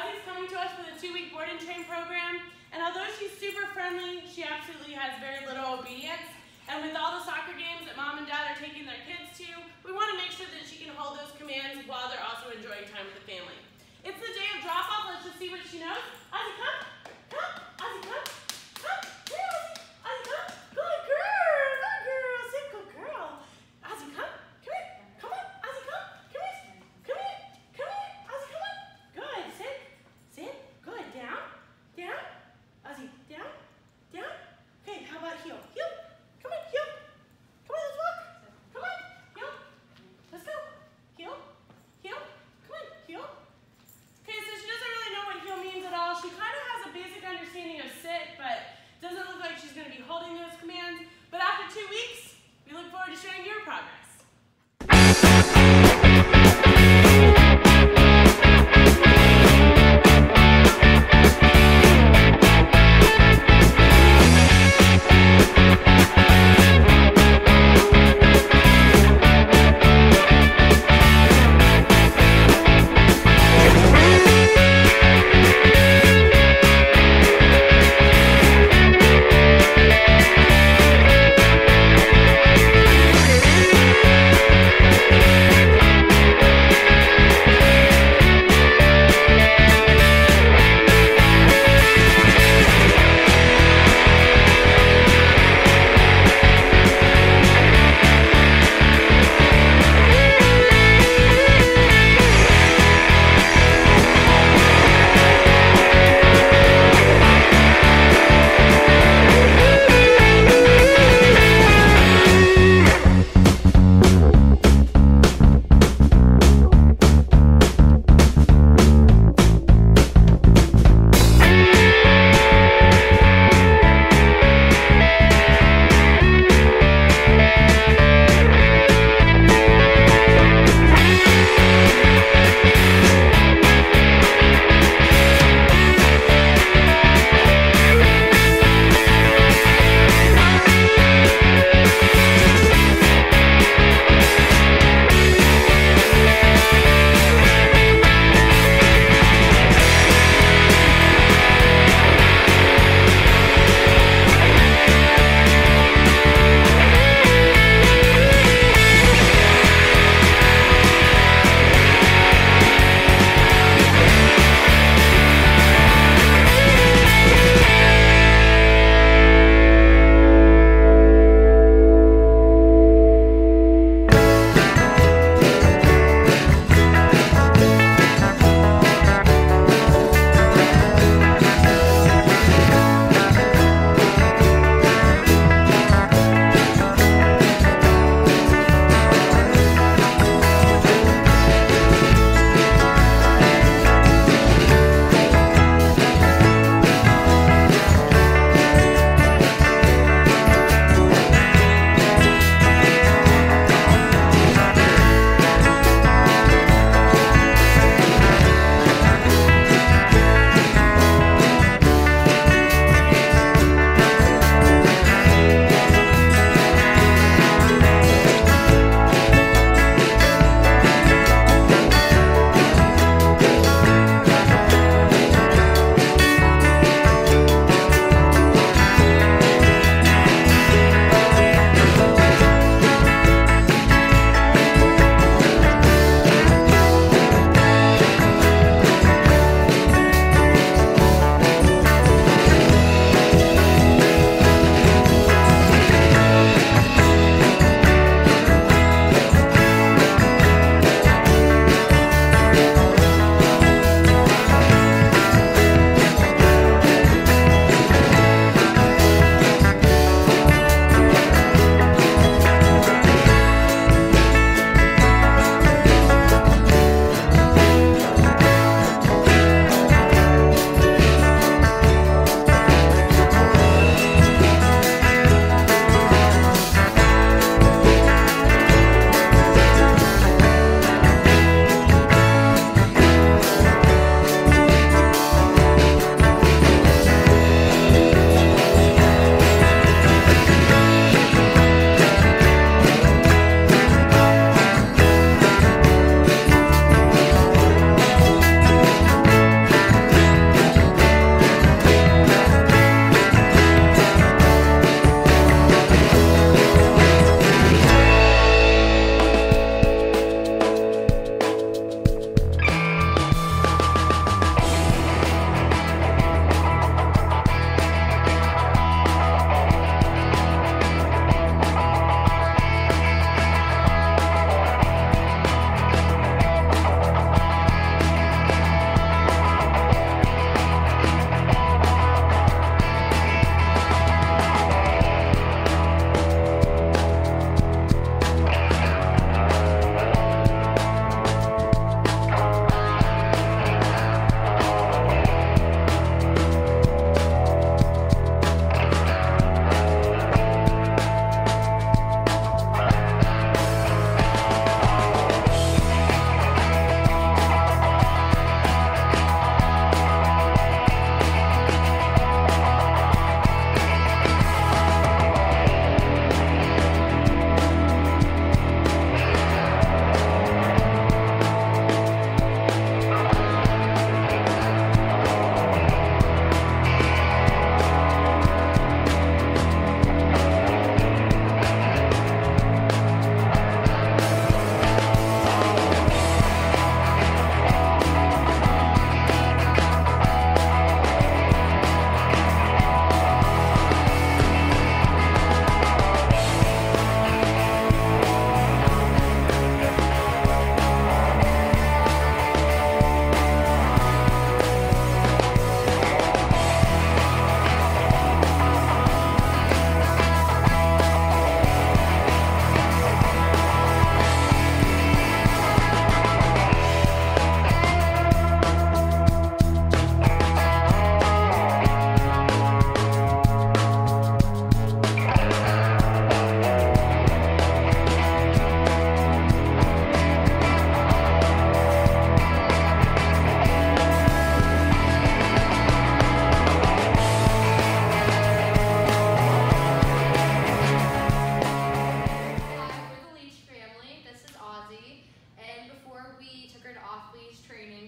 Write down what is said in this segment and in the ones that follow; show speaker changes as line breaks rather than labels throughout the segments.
Ozzy's coming to us for the 2-week board and train program, and although she's super friendly, she absolutely has very little obedience. And with all the soccer games that mom and dad are taking their kids to, we want to make sure that she can hold those commands while they're also enjoying time with the family. It's the day of drop-off. Let's just see what she knows. Ozzy, come. Come. Ozzy, come. Come. Hey, Ozzy. Ozzy, come. Good girl. Good girl. Sit, good girl. Ozzy, come. Come here. Come on. Ozzy, come. Come here. Come here. Come here. Ozzy, come on. Good. Sit. Sit. Good. Down. Down. Ozzy, down. Down. Okay, how about heel? Heel. Come on, heel. Come on, let's walk. Come on, heel. Let's go. Heel. Heel. Come on, heel. Okay, so she doesn't really know what heel means at all. She kind of has a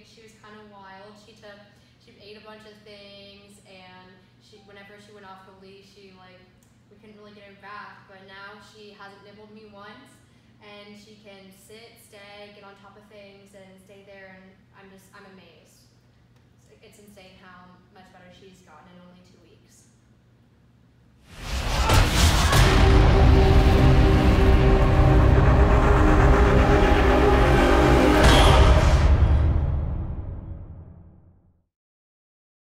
she was kind of wild. She ate a bunch of things, and whenever she went off the leash, we couldn't really get her back. But now she hasn't nibbled me once, and she can sit, stay, get on top of things, and stay there. And I'm amazed. It's insane how